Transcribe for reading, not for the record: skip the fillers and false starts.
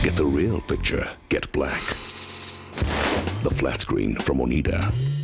Get the real picture. Get black. The flat screen from Oneida.